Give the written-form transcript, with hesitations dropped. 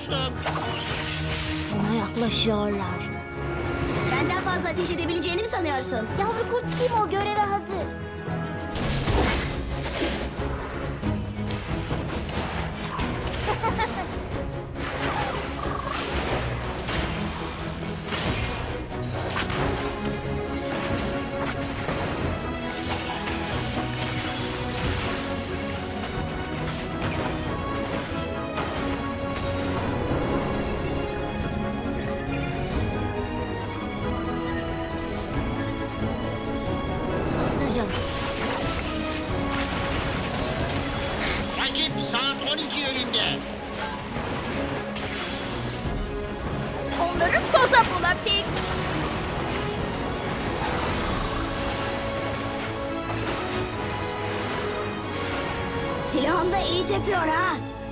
dostum. Sana yaklaşıyorlar. Benden fazla ateş edebileceğini mi sanıyorsun? Yavru kurt Timo göreve hazır. Hazırım. Rakip saat 12 yönünde. Onları toza bula Pix. Silahım da iyi tepiyor ha.